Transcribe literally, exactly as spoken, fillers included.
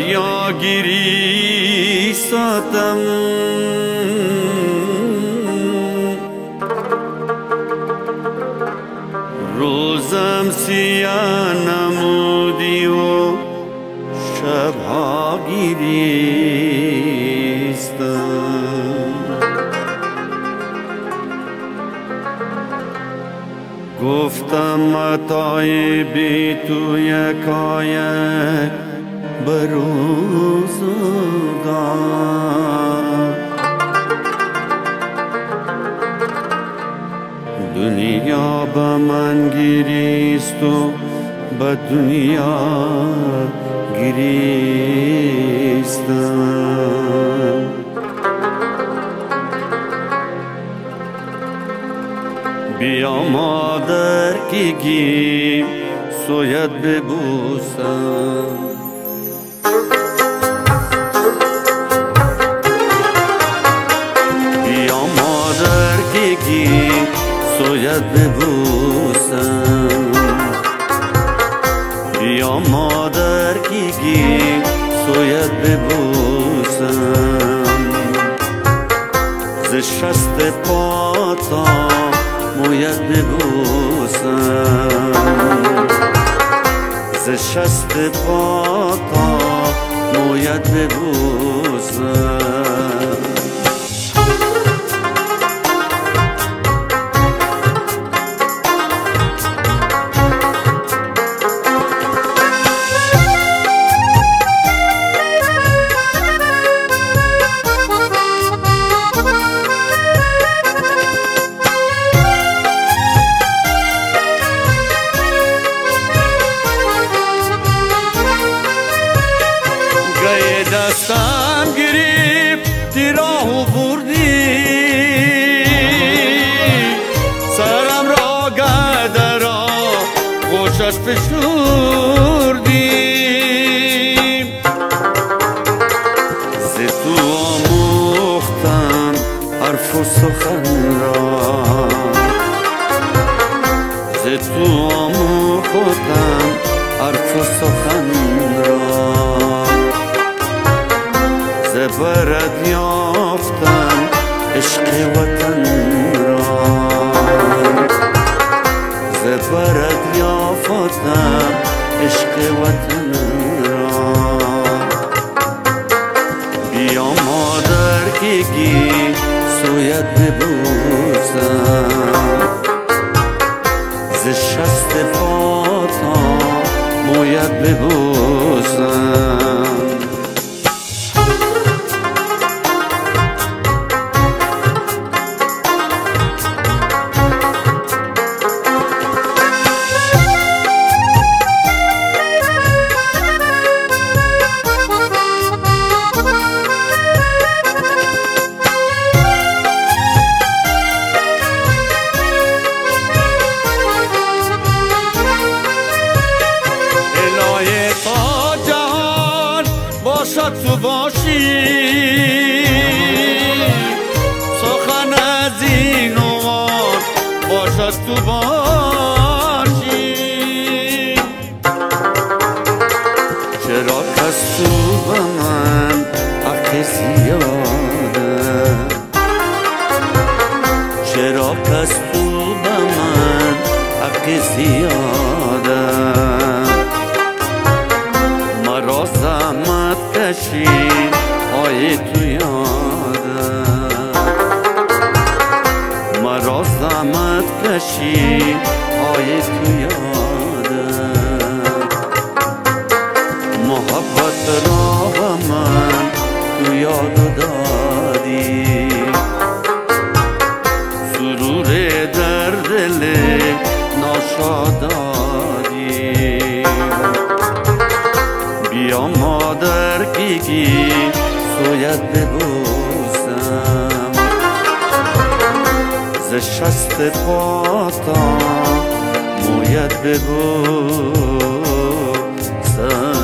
دریا گیری ساتم روزم سیاه نمودی و شبها گریستم گفتم عطای بی تو یکایک بروزگار دنیا به من گریست و به دنیا گریستم بیا مادر که گیم سوید ببوسم بیا مادر که گیم سوید ببوسم بیا مادر که گیم سوید ببوسم ز شست پاتا موید ببوسم ز شست پاتا موید ببوسم دستم گرفتی راهو بردی سرم را گرده را خوشش فشردی ز تو آموختم حرف و سخن را ز تو آموختم حرف و سخن را زبرد یافتم عشق وطن را زبرد یافتم عشق وطن را بیا مادر که گی سوید ببوسم ز شست پاتا موید ببوسم تو باشی سخن از این عنوان باشد تو باشی چرا کس تو به من حق زیاده چرا کس تو به من حق زیاده مرا زحمت کشی های تو یادم مرا زحمت کشی های تو یادم محبت را به من تو یاد دادی سرور در دل ناشادادی بیا مادر که گی سوید ببوسم ز شست پاتا موید ببوسم